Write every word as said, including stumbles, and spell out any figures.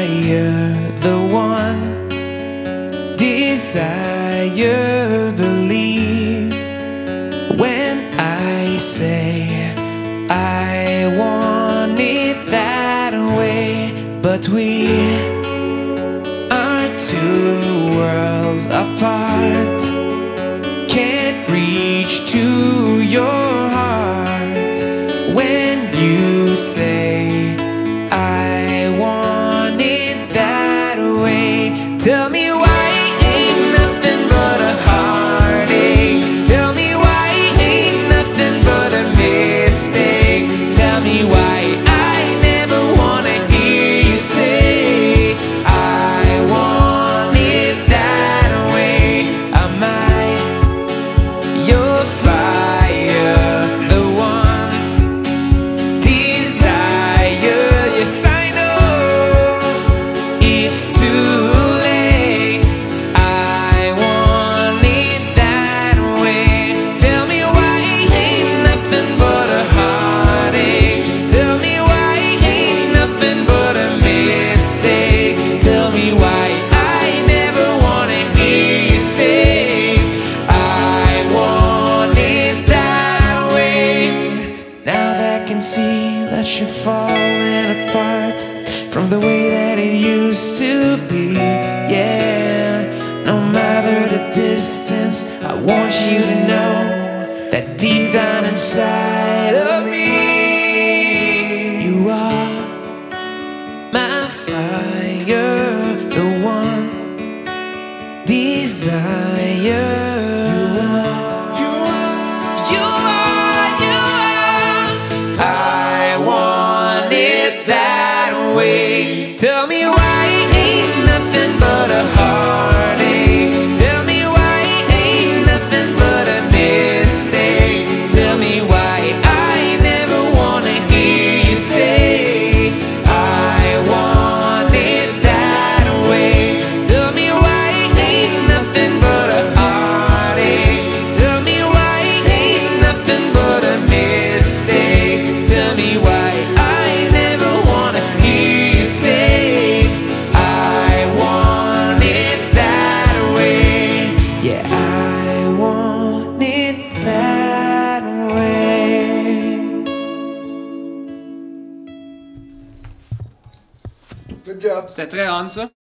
desire the one, desire believe when I say I want it that way. But we are two worlds apart, can't reach to your heart when you say I want it that way. Tell me why ain't nothing but a heartache. Tell me why ain't nothing but a mistake. Tell me why I never wanna hear you say I want it that way. Am I your fire, the one desire? Yes, I know it's too late. I want it that way. Tell me why ain't nothing but a heartache. Tell me why ain't nothing but a mistake. Tell me why I never wanna hear you say I want it that way. Now that I can see that you're falling apart from the way that it used to be, yeah. No matter the distance, I want you to know that deep down inside of me, you are my fire, the one desire. You are, you are, you are. I want it that way. Tell me why ain't nothing but a heartache. Tell me why ain't nothing but a mistake. Tell me why I never wanna hear you say I want it that way. Tell me why ain't nothing but a heartache. Tell me why ain't nothing but a mistake. Tell me why I never wanna hear you say I want it that way. Yeah, I want it that way. Good job. C'était très on ça.